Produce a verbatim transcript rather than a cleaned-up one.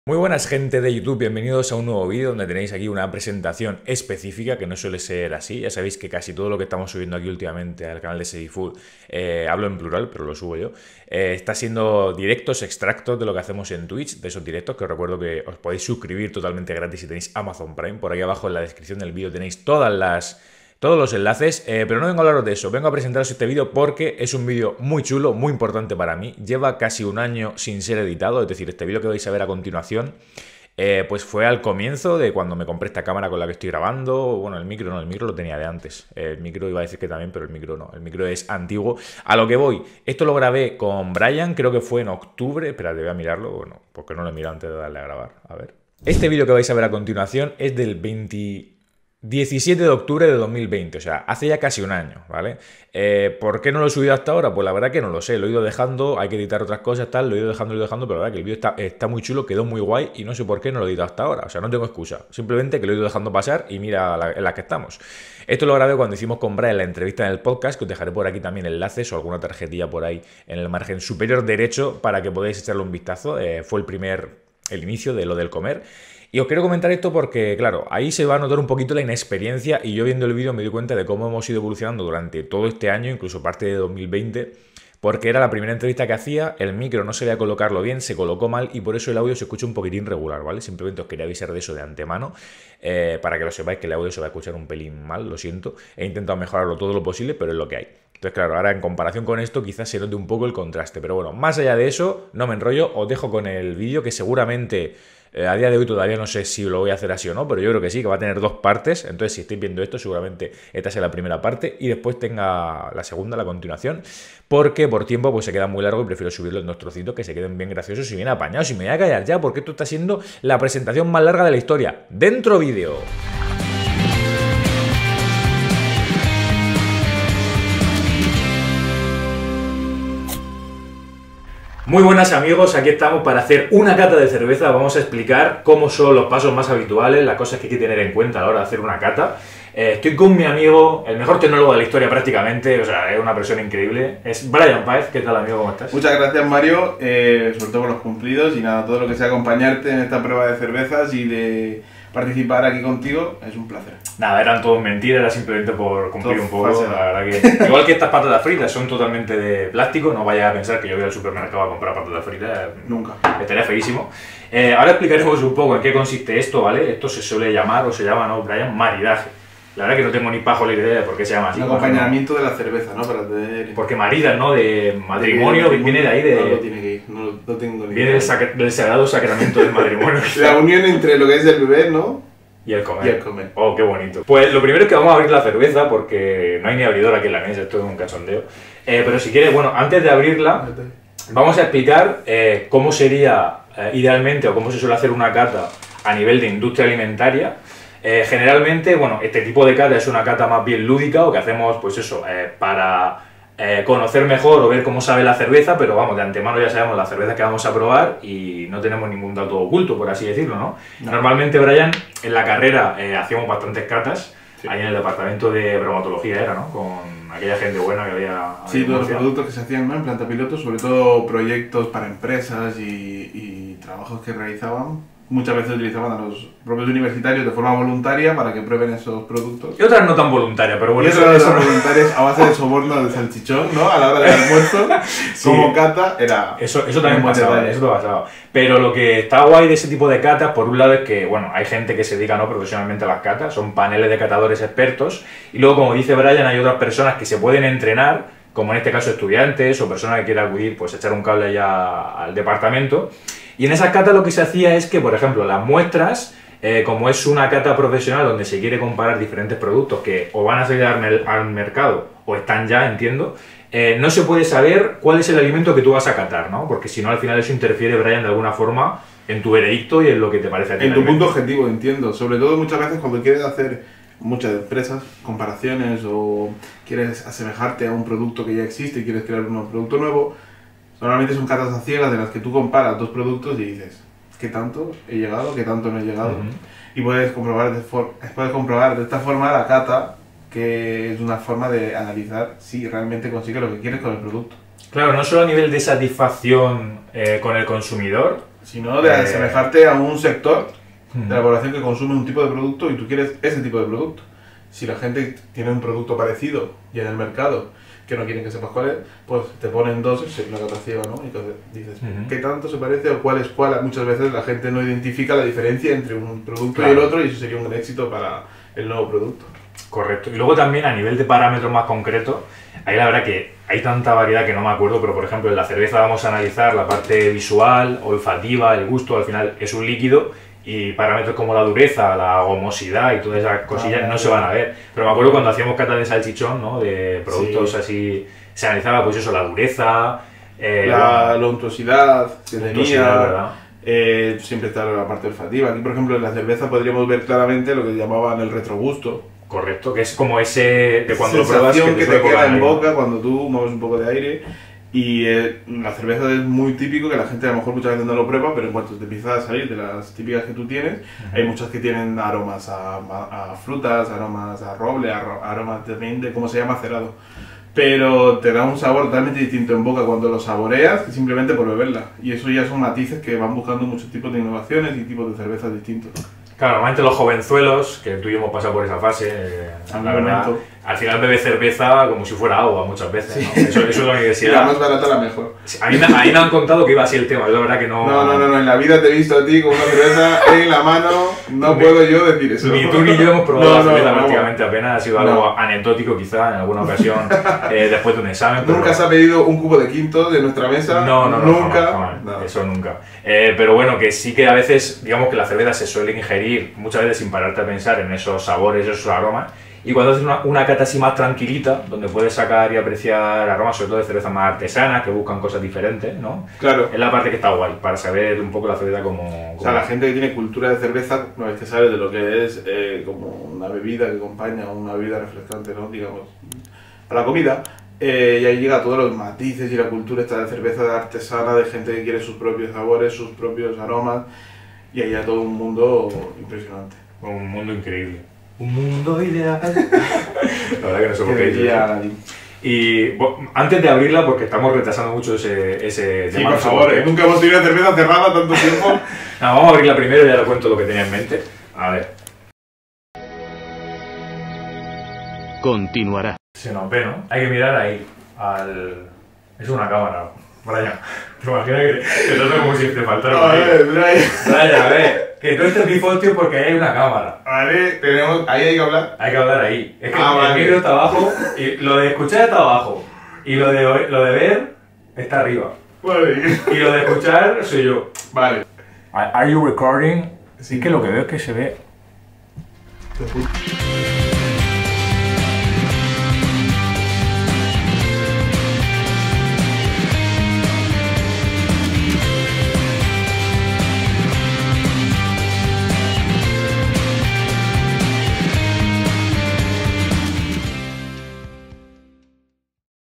Muy buenas gente de YouTube, bienvenidos a un nuevo vídeo donde tenéis aquí una presentación específica que no suele ser así. Ya sabéis que casi todo lo que estamos subiendo aquí últimamente al canal de Sedifood, eh, hablo en plural, pero lo subo yo, eh, está siendo directos, extractos de lo que hacemos en Twitch, de esos directos, que os recuerdo que os podéis suscribir totalmente gratis si tenéis Amazon Prime. Por aquí abajo en la descripción del vídeo tenéis todas las... todos los enlaces, eh, pero no vengo a hablaros de eso, vengo a presentaros este vídeo porque es un vídeo muy chulo, muy importante para mí. Lleva casi un año sin ser editado, es decir, este vídeo que vais a ver a continuación, eh, pues fue al comienzo de cuando me compré esta cámara con la que estoy grabando. Bueno, el micro no, el micro lo tenía de antes. El micro iba a decir que también, pero el micro no, el micro es antiguo. A lo que voy, esto lo grabé con Brian, creo que fue en octubre. Espera, voy a mirarlo, bueno, porque no lo he mirado antes de darle a grabar, a ver. Este vídeo que vais a ver a continuación es del veinte... diecisiete de octubre de dos mil veinte, o sea, hace ya casi un año, ¿vale? Eh, ¿Por qué no lo he subido hasta ahora? Pues la verdad que no lo sé, lo he ido dejando, hay que editar otras cosas, tal, lo he ido dejando, lo he ido dejando, pero la verdad que el vídeo está, está muy chulo, quedó muy guay y no sé por qué no lo he editado hasta ahora, o sea, no tengo excusa, simplemente que lo he ido dejando pasar y mira la, en la que estamos. Esto lo grabé cuando hicimos con Brian la entrevista en el podcast, que os dejaré por aquí también enlaces o alguna tarjetilla por ahí en el margen superior derecho para que podáis echarle un vistazo. Eh, fue el primer, el inicio de lo del comer. Y os quiero comentar esto porque, claro, ahí se va a notar un poquito la inexperiencia y yo viendo el vídeo me di cuenta de cómo hemos ido evolucionando durante todo este año, incluso parte de dos mil veinte, porque era la primera entrevista que hacía, el micro no sabía colocarlo bien, se colocó mal y por eso el audio se escucha un poquitín regular, ¿vale? Simplemente os quería avisar de eso de antemano, eh, para que lo sepáis que el audio se va a escuchar un pelín mal, lo siento. He intentado mejorarlo todo lo posible, pero es lo que hay. Entonces, claro, ahora en comparación con esto quizás se note un poco el contraste, pero bueno, más allá de eso, no me enrollo, os dejo con el vídeo que seguramente... Eh, a día de hoy todavía no sé si lo voy a hacer así o no, pero yo creo que sí, que va a tener dos partes. Entonces, si estáis viendo esto, seguramente esta sea la primera parte y después tenga la segunda, la continuación. Porque por tiempo pues se queda muy largo y prefiero subirlo en dos trocitos que se queden bien graciosos y bien apañados. Y me voy a callar ya porque esto está siendo la presentación más larga de la historia. ¡Dentro vídeo! Muy buenas amigos, aquí estamos para hacer una cata de cerveza. Vamos a explicar cómo son los pasos más habituales, las cosas que hay que tener en cuenta a la hora de hacer una cata. Eh, estoy con mi amigo, el mejor tecnólogo de la historia prácticamente, o sea, es una persona increíble. Es Brian Páez. ¿Qué tal, amigo? ¿Cómo estás? Muchas gracias, Mario, eh, sobre todo por los cumplidos y nada, todo lo que sea acompañarte en esta prueba de cervezas y de participar aquí contigo, es un placer. Nada, eran todo mentiras, era simplemente por cumplir todo un poco, falso. La verdad que... Igual que estas patatas fritas son totalmente de plástico, no vayas a pensar que yo voy al supermercado a comprar patatas fritas. Nunca. Estaría feísimo. Eh, ahora explicaremos un poco en qué consiste esto, ¿vale? Esto se suele llamar, o se llama, ¿no, Brian? Maridaje. La verdad que no tengo ni pajolera idea de por qué se llama así. Un acompañamiento de la cerveza, ¿no? Para tener... Porque maridas, ¿no? De matrimonio, de, viene de ahí de... No, no tiene que ir, no, no tengo ni Viene idea. del, sacra... del sagrado sacramento del matrimonio. La unión entre lo que es el beber, ¿no? Y el comer. Y el comer. Oh, qué bonito. Pues lo primero es que vamos a abrir la cerveza porque no hay ni abridor aquí en la mesa, esto es un cachondeo. Eh, pero si quieres, bueno, antes de abrirla, vamos a explicar eh, cómo sería eh, idealmente o cómo se suele hacer una cata a nivel de industria alimentaria. Eh, generalmente, bueno, este tipo de cata es una cata más bien lúdica o que hacemos, pues eso, eh, para eh, conocer mejor o ver cómo sabe la cerveza, pero vamos, de antemano ya sabemos la cerveza que vamos a probar y no tenemos ningún dato oculto, por así decirlo, ¿no? No. Normalmente, Brian, en la carrera eh, hacíamos bastantes catas, sí. Ahí en el departamento de bromatología era, ¿no? Con aquella gente buena que había... Sí, había todos los conocido. productos que se hacían, ¿no? En planta piloto, sobre todo proyectos para empresas y, y trabajos que realizaban. Muchas veces utilizaban a los propios universitarios de forma voluntaria para que prueben esos productos. Y otras no tan voluntarias, pero bueno... Y otras eso, eso... voluntarias a base de soborno de salchichón, ¿no? A la hora del almuerzo, sí. Como cata, era... Eso, eso también pasaba, eso pasaba. Pero lo que está guay de ese tipo de catas, por un lado, es que, bueno, hay gente que se dedica no profesionalmente a las catas, son paneles de catadores expertos, y luego, como dice Brian, hay otras personas que se pueden entrenar, como en este caso estudiantes o personas que quieran acudir, pues echar un cable allá al departamento. Y en esas catas lo que se hacía es que, por ejemplo, las muestras, eh, como es una cata profesional donde se quiere comparar diferentes productos que o van a salir al, al mercado o están ya, entiendo, eh, no se puede saber cuál es el alimento que tú vas a catar, ¿no? Porque si no, al final eso interfiere, Brian, de alguna forma en tu veredicto y en lo que te parece a ti. En tu punto objetivo, entiendo. Sobre todo muchas veces cuando quieres hacer muchas empresas, comparaciones o quieres asemejarte a un producto que ya existe y quieres crear un producto nuevo, normalmente son catas a ciegas de las que tú comparas dos productos y dices, ¿qué tanto he llegado? ¿Qué tanto no he llegado? Uh-huh. Y puedes comprobar, de for puedes comprobar de esta forma la cata, que es una forma de analizar si realmente consigues lo que quieres con el producto. Claro, no solo a nivel de satisfacción eh, con el consumidor, sino de Eh. asemejarte a un sector Mm. de la población que consume un tipo de producto y tú quieres ese tipo de producto. Si la gente tiene un producto parecido y en el mercado que no quieren que sepas cuál es, pues te ponen dos en la cata ciega, ¿no? Y entonces dices, Ujú. ¿qué tanto se parece o cuál es cuál? Muchas veces la gente no identifica la diferencia entre un producto Claro. y el otro y eso sería un éxito para el nuevo producto. Correcto. Y luego también a nivel de parámetros más concretos, ahí la verdad que hay tanta variedad que no me acuerdo, pero por ejemplo en la cerveza vamos a analizar la parte visual, olfativa, el gusto, al final es un líquido y parámetros como la dureza, la gomosidad y todas esas cosillas Ah, no se van a ver. Pero me acuerdo cuando hacíamos cata de salchichón, ¿no? De productos Sí. así, se analizaba pues eso, la dureza, eh, La, bueno, la untuosidad que untuosidad, tenía, ¿verdad? eh, siempre está la parte olfativa. Aquí, por ejemplo, en la cerveza podríamos ver claramente lo que llamaban el retrogusto. Correcto, que es como ese de cuando lo pruebas Sensación que, suele te queda colgar en ahí, ¿no? boca cuando tú mueves un poco de aire. Y eh, la cerveza es muy típico, que la gente a lo mejor muchas veces no lo prueba, pero en cuanto te empieza a salir de las típicas que tú tienes, Ujú. hay muchas que tienen aromas a, a- a frutas, aromas a roble, arro- aromas también de cómo se llama macerado. Pero te da un sabor totalmente distinto en boca cuando lo saboreas que simplemente por beberla. Y eso ya son matices que van buscando muchos tipos de innovaciones y tipos de cervezas distintos. Claro, normalmente los jovenzuelos, que tú y yo hemos pasado por esa fase, eh, Algún la verdad, momento. al final bebe cerveza como si fuera agua muchas veces, ¿no? Eso, eso es la Si la universidad. más barata, la mejor. A mí, me- a mí me han contado que iba así el tema, yo la verdad que no... No, no, no, no, en la vida te he visto a ti con una cerveza en la mano, no Ni- puedo yo decir eso. Ni tú ni yo hemos probado No, la no, cerveza no. prácticamente apenas, ha sido algo No. anecdótico quizá en alguna ocasión eh, después de un examen. pero- ¿Nunca se ha pedido un cubo de quinto de nuestra mesa? No, no, no, nunca. jamás, jamás. No. Eso nunca. Eh, pero bueno, que sí que a veces, digamos que la cerveza se suele ingerir muchas veces sin pararte a pensar en esos sabores, esos aromas. Y cuando haces una, una cata así más tranquilita, donde puedes sacar y apreciar aromas, sobre todo de cervezas más artesanas, que buscan cosas diferentes, ¿no? Claro. Es la parte que está guay, para saber un poco la cerveza como... O sea, la gente que tiene cultura de cerveza, una vez que sabe de lo que es eh, como una bebida que acompaña o una bebida refrescante, ¿no? Digamos, para la comida, eh, y ahí llega todos los matices y la cultura esta de cerveza de artesana, de gente que quiere sus propios sabores, sus propios aromas, y ahí ya todo un mundo impresionante. Un mundo increíble. Un mundo ideal. La verdad que no sé por Que qué dices diría eso. Nadine. Y bueno, antes de abrirla, porque estamos retrasando mucho ese, ese Sí, tema, por no sé favor, qué. ¿eh? Nunca hemos tenido una cerveza cerrada tanto tiempo. Nada, vamos a abrirla primero y ya le cuento lo que tenía en mente. A ver. Continuará. Se nos ve, ¿no? Hay que mirar ahí. Al... Es una cámara, Brian. Te imaginas que te trata como si te faltara un A aire. ver, Brian. Brian, a ver. Que tú estés bifostio porque ahí hay una cámara. Vale, tenemos, ahí hay que hablar. Hay que hablar ahí. Es que Ah, el vale. micro está abajo y lo de escuchar está abajo. Y lo de, oír- lo de ver está arriba. Vale. Y lo de escuchar soy yo. Vale. Are you recording? Sí que lo que veo es que se ve... Te juro.